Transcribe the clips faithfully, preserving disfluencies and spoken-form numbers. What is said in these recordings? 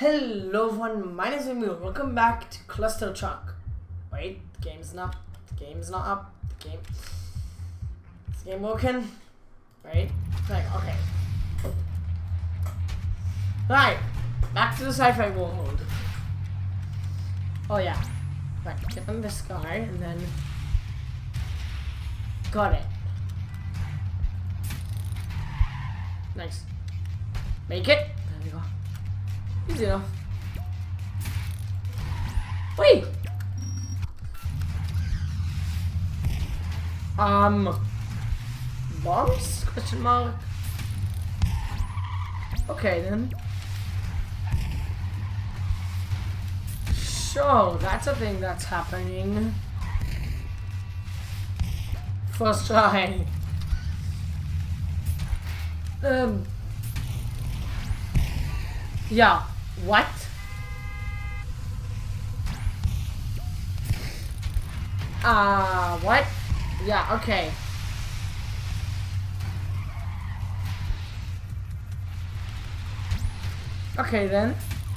Hello everyone, my name is Emil. Welcome back to Cluster Truck. Wait, the game's not the game's not up. The game Is the game working? Right? Like, okay. Right, back to the sci-fi world. Oh yeah. Right, get on this guy and then got it. Nice. Make it. There we go. Easy enough. Wait! Um... Bombs? Question mark? Okay then. Sure, that's a thing that's happening. First try. Um... Yeah. What? Uh, what? Yeah, okay. Okay then.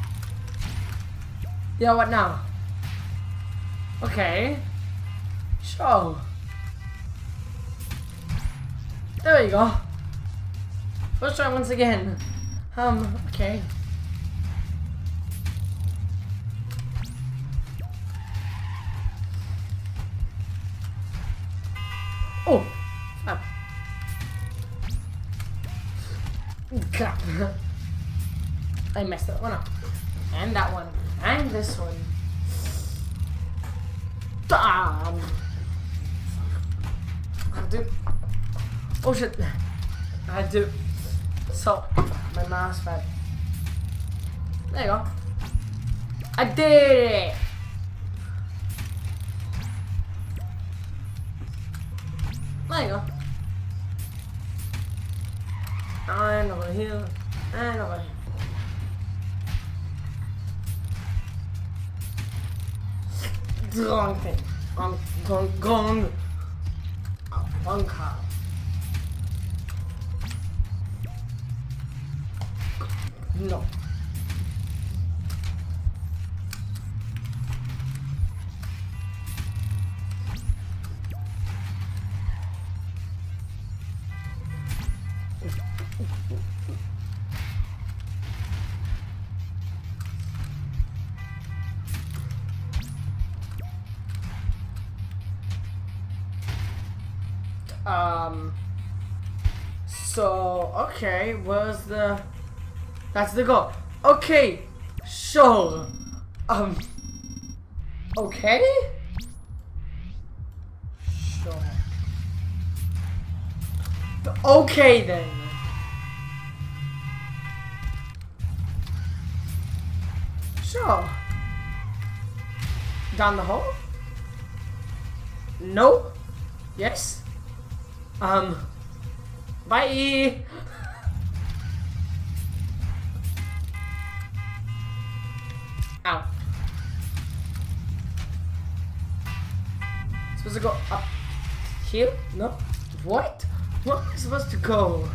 Yeah, what now? Okay. Sure. There we go. Let's try once again. Um, okay. Oh! Up. Crap. I messed that one up. And that one. And this one. Damn! I do. Oh shit. I do. So, my mouse pad. There you go. I did it! There you go. And over here. And over here. Wrong thing. Wrong, wrong, wrong. Oh, wrong car. No. Um, so, okay, where's the, that's the goal. Okay, sure. Um, okay? Sure. Okay then. Sure. Down the hole? No? Yes? Um, bye. Ow. Supposed to go up here? No? What? Where am I supposed to go?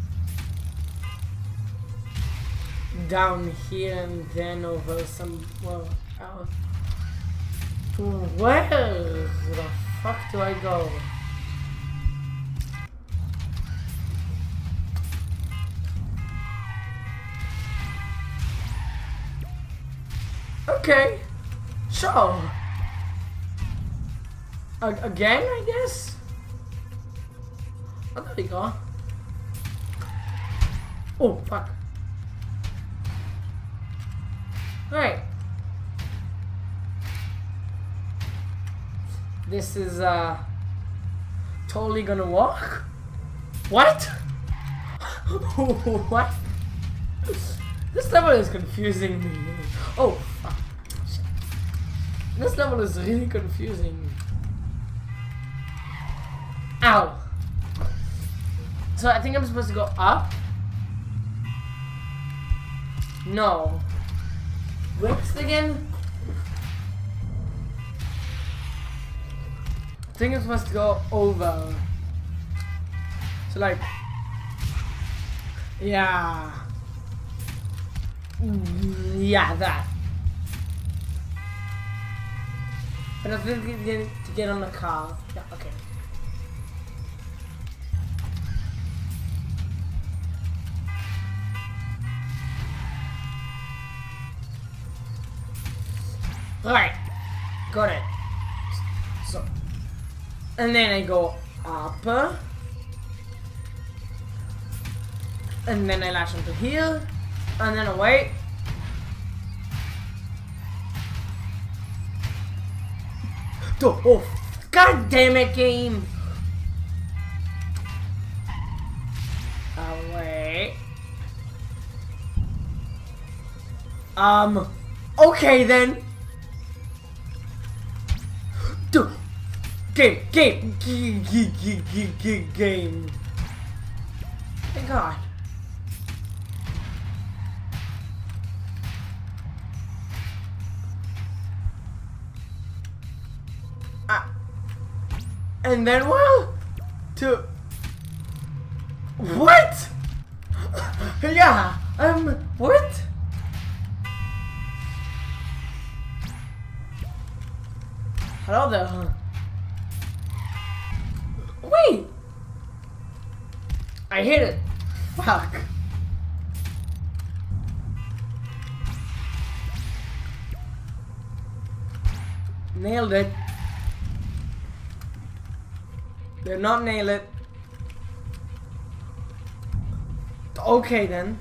Down here and then over somewhere else. Where the fuck do I go? Okay, sure. A again, I guess? Oh, there we go. Oh, fuck. Alright. This is, uh, totally gonna work? What? What? This level is confusing me. Oh, fuck. This level is really confusing. Ow. So I think I'm supposed to go up? No. Whips again? I think I'm supposed to go over. So like... Yeah. Yeah, that. But I think to get, to get on the car. Yeah, okay. Alright. Got it. So. And then I go up. And then I latch onto here. And then away. Oh, oh, god damn it, game! Away. Um, okay then. Duh. Game, game, game, game, game, game. Thank God. And then well, to what? Yeah, um, what? Hello there. Wait, I hit it. Fuck. Nailed it. Did not nail it. Okay then.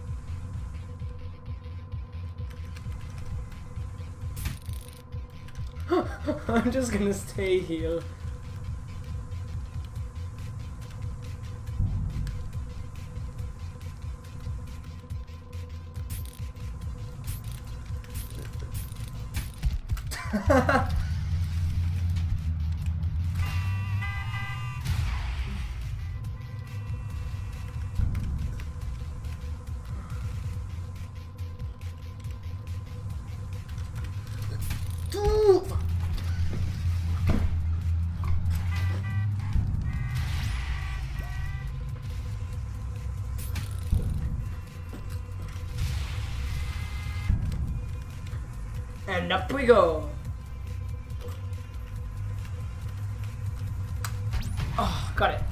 I'm just gonna stay here. And up we go. Oh, got it.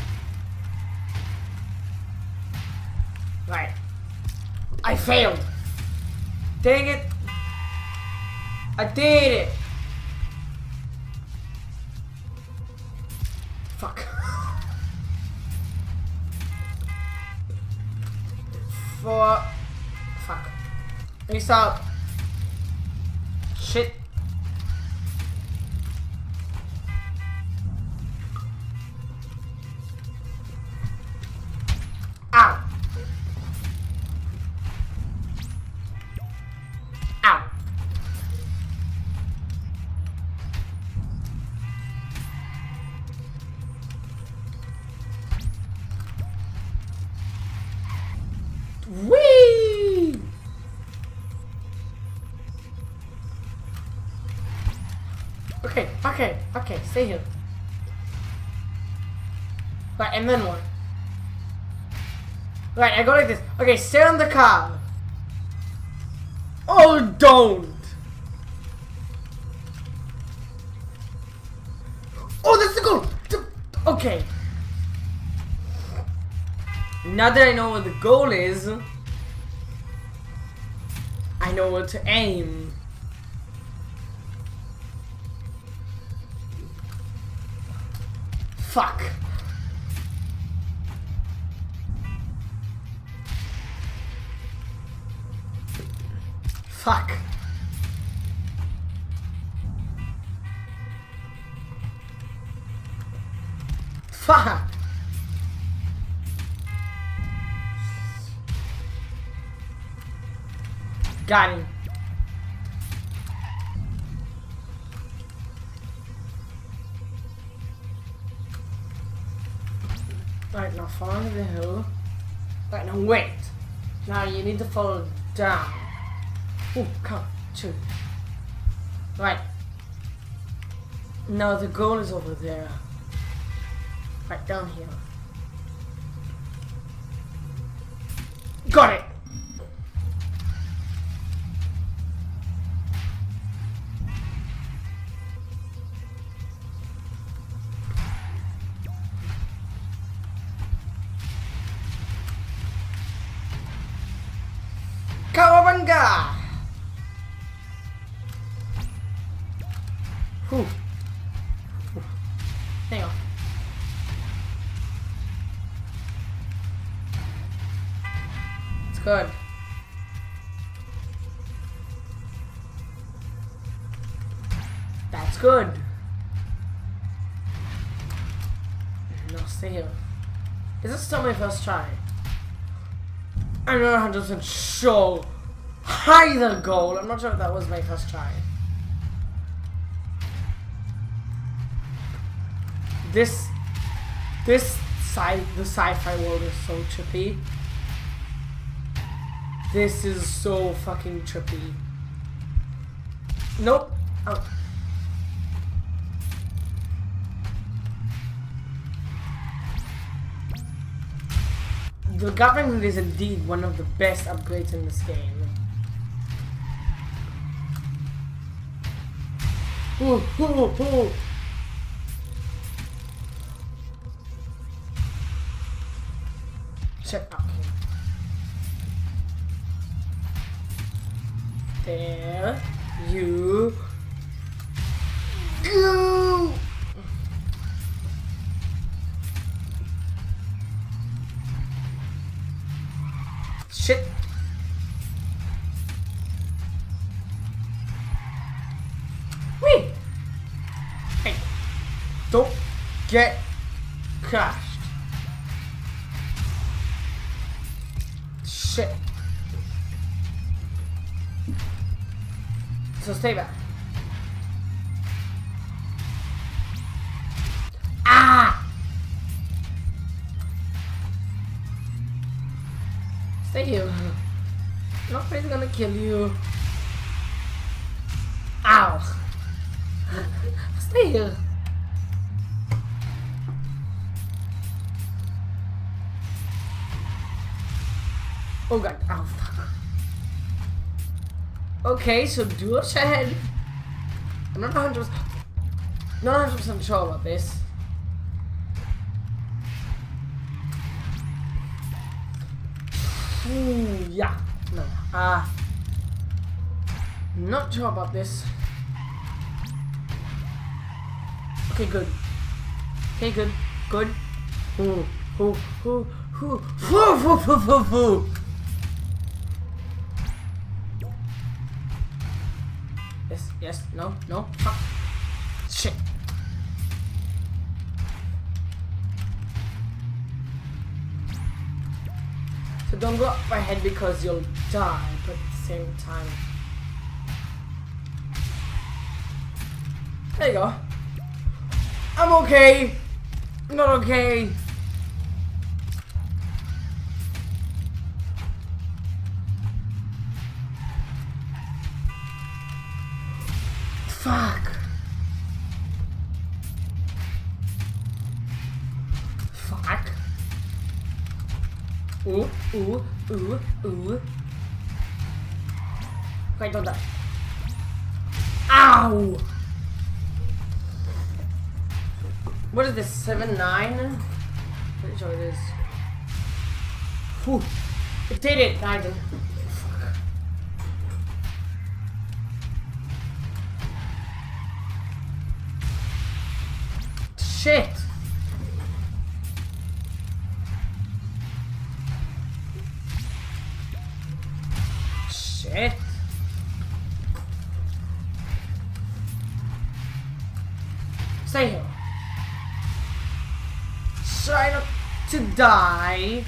Right. I failed. Dang it. I did it. Fuck. For... Fuck. Restart. Shit. Ow. Ow. Whee! Okay, okay, okay, stay here. Right, and then what? Right, I go like this. Okay, stay on the car. Oh, don't! Oh, that's the goal! Okay. Now that I know what the goal is, I know where to aim. Fuck. Fuck. Fuck. Got him. Right, now follow the hill. Right, now wait. Now you need to follow down. Oh, come, two. Right. Now the goal is over there. Right, down here. Got it! Whew. Hang on. It's good. That's good. No, stay here. Is this still my first try? I'm not one hundred percent sure. Either goal. I'm not sure if that was my first try. This, this sci, the sci-fi world is so trippy. This is so fucking trippy. Nope. Oh. The government is indeed one of the best upgrades in this game. Ooh, ooh, ooh. Shit, okay. There you go. Shit. Wait. Hey. Don't get crashed. Shit. So stay back. Ah! Stay here. Nobody's gonna kill you. Ow! Stay here. Oh god, oh fuck. Okay, so do it ahead. I'm not one hundred percent not one hundred percent sure about this. Ooh, yeah. No. Ah. Uh, not sure about this. Okay, good. Okay, good. Good. Ooh, ooh, ooh, ooh, ooh, ooh, ooh, ooh, ooh. Yes, yes, no, no, fuck. Shit. So don't go up my head because you'll die, but at the same time. There you go. I'm okay. I'm not okay. Fuck. Fuck. Ooh, ooh, ooh, ooh. Okay, don't die. Ow! What is this? seven nine? Pretty sure it is. Whew. It did it, Nigel. Fuck. Shit! Shit! Stay here. Try not to die.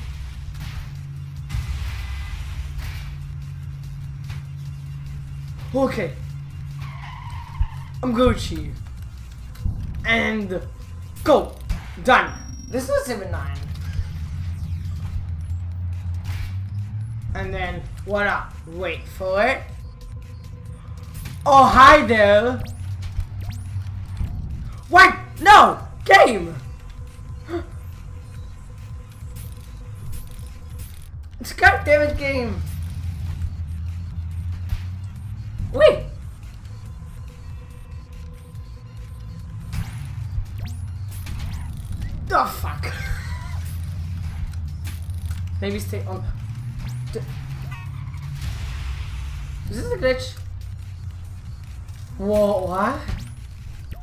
Okay. I'm Gucci. And go. Done. This is seven nine. And then what up? Wait for it. Oh, hi there. What? No! Game! It's goddamn it game! Wait! Oh fuck! Maybe stay on. Is this a glitch? Whoa, what?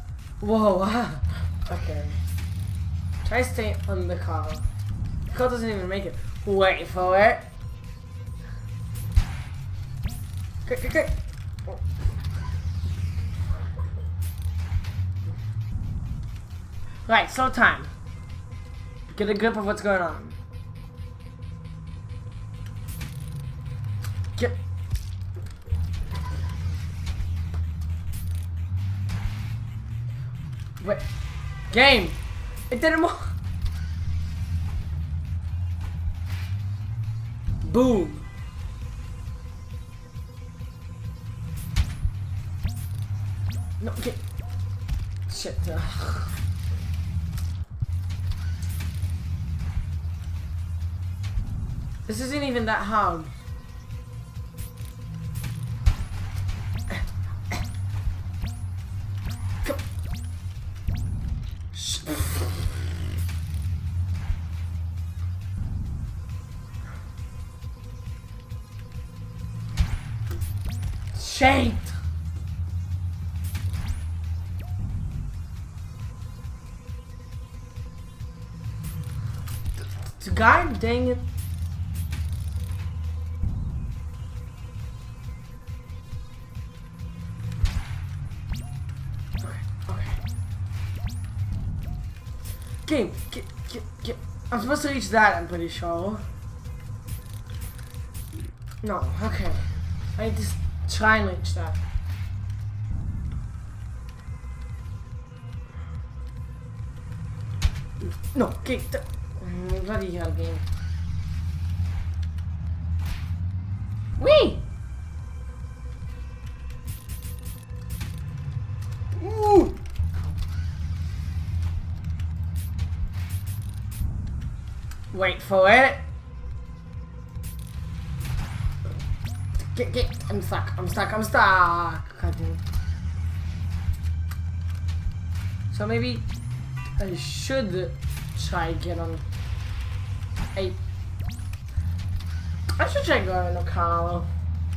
Whoa, okay. Try to stay on the car. The car doesn't even make it. Wait for it. Quick, quick, quick. Right, slow time. Get a grip of what's going on. Get. Wait. Game! It didn't move! Boom! No, okay. Shit. Uh. This isn't even that hard. Shade. God dang it. Okay, okay. Game, get, get, get. I'm supposed to reach that, I'm pretty sure. No, okay. I need to try and reach that. No, okay. Mm, bloody hell, game. Wee! Ooh! Wait for it. Get, get. I'm stuck. I'm stuck. I'm stuck. God damn. So maybe I should try get on. I. I should try going to Carlo.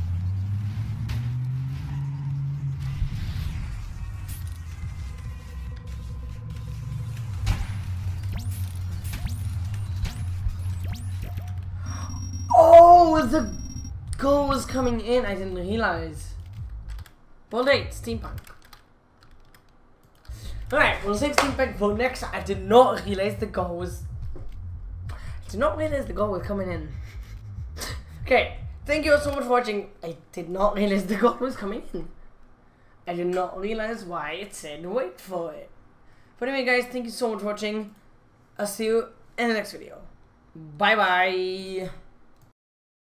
Oh, the goal was coming in. I didn't realize. Well, eight steampunk. Alright, we'll save steampunk for next. I did not realize the goal was. I did not realize the goal was coming in. Okay, thank you all so much for watching. I did not realize the goal was coming in. I did not realize why it said wait for it. But anyway, guys, thank you so much for watching. I'll see you in the next video. Bye bye.